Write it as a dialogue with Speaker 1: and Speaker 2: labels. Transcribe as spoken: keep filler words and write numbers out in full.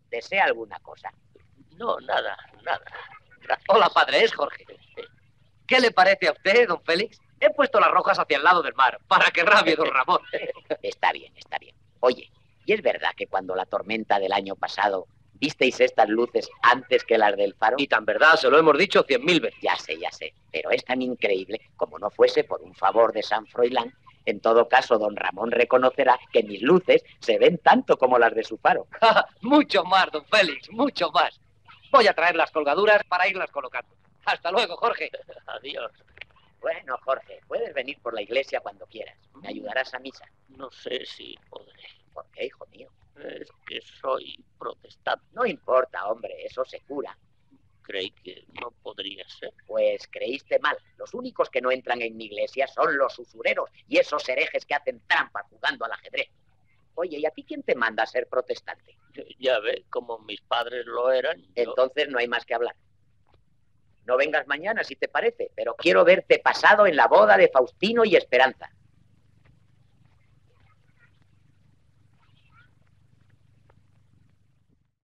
Speaker 1: ¿Desea alguna cosa?
Speaker 2: No, nada, nada. Gracias.
Speaker 3: Hola, padre, es Jorge. ¿Qué le parece a usted, don Félix? He puesto las rojas hacia el lado del mar, para que rabie don Ramón.
Speaker 1: Está bien, está bien. Oye, ¿y es verdad que cuando la tormenta del año pasado visteis estas luces antes que las del faro?
Speaker 3: Y tan verdad, se lo hemos dicho cien mil veces.
Speaker 1: Ya sé, ya sé, pero es tan increíble como no fuese por un favor de San Froilán. En todo caso, don Ramón reconocerá que mis luces se ven tanto como las de su faro.
Speaker 3: Mucho más, don Félix, mucho más. Voy a traer las colgaduras para irlas colocando. Hasta luego, Jorge.
Speaker 2: Adiós.
Speaker 1: Bueno, Jorge, puedes venir por la iglesia cuando quieras. ¿Me ayudarás a misa?
Speaker 2: No sé si podré.
Speaker 1: ¿Por qué, hijo mío?
Speaker 2: Es que soy protestante.
Speaker 1: No importa, hombre, eso se cura.
Speaker 2: Creí que no podría ser.
Speaker 1: Pues creíste mal. Los únicos que no entran en mi iglesia son los usureros y esos herejes que hacen trampa jugando al ajedrez. Oye, ¿y a ti quién te manda a ser protestante?
Speaker 2: Ya ve, como mis padres lo eran. Yo...
Speaker 1: Entonces no hay más que hablar. No vengas mañana, si te parece, pero quiero verte pasado en la boda de Faustino y Esperanza.